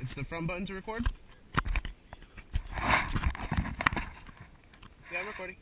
It's the front button to record? Yeah, I'm recording.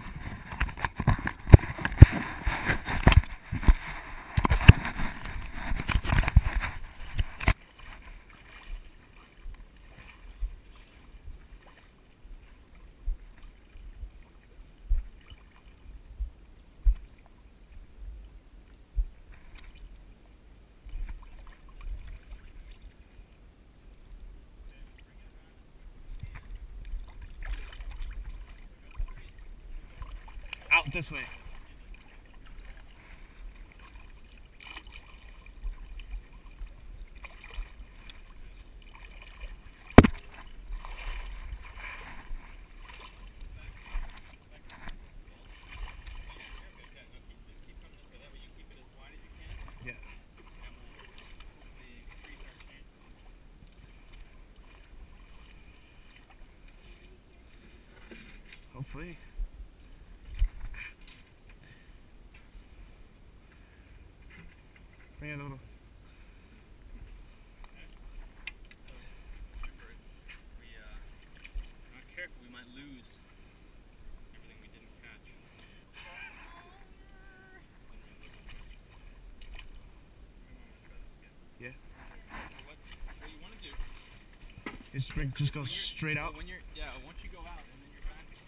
Out this way. Yeah. Hopefully. Bring it a little. Not careful, we might lose everything we didn't catch. Yeah. So what you want to do Just go straight out. When you're once you go out and then you're back up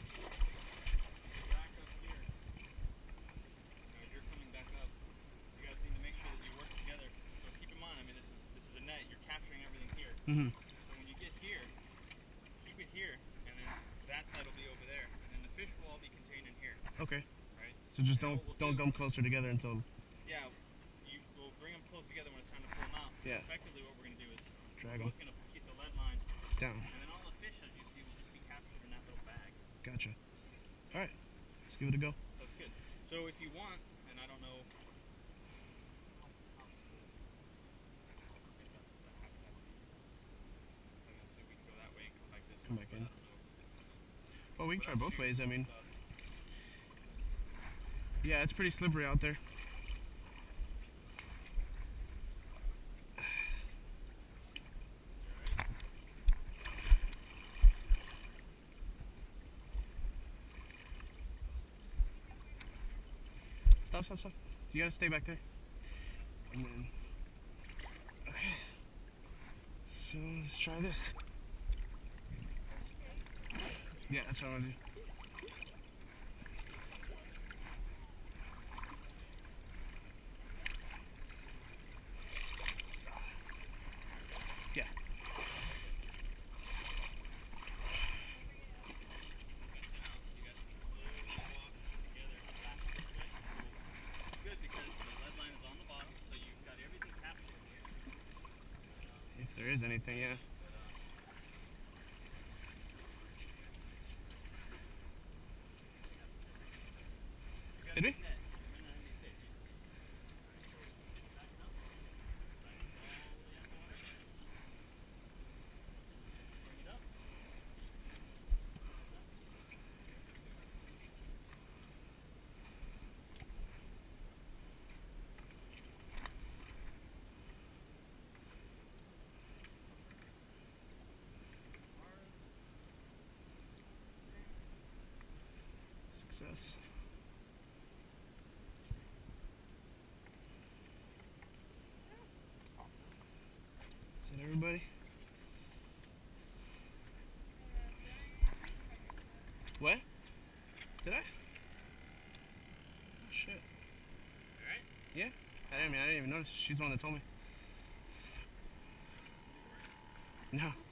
here. As you're coming back up, you guys need to make sure that you work together. So keep in mind, I mean, this is a net. You're capturing everything here. Mm-hmm. So when you get here, keep it here, and then that side will be over there, and then the fish will all be contained in here. Okay. Right. So just don't come closer together until. Yeah. We'll bring them close together when it's time to pull them out. Yeah. Effectively, what we're going to do is Drag we're them both going to keep the lead line down. and then all the fish, as you see, will just be captured in that little bag. Gotcha. All right. Let's give it a go. That's good. So if you want, and I don't know. Come back in. Well, we can try both ways. I mean, yeah, it's pretty slippery out there. Stop. You gotta stay back there. And then, okay. So let's try this. Yeah, that's what I want to do. Yeah. Good, because the lead line is on the bottom, so you've got everything captured here. If there is anything, yeah. Did we? Success. Is that everybody? What? Did I? Oh, shit. Alright? Yeah? I didn't even notice. She's the one that told me. No.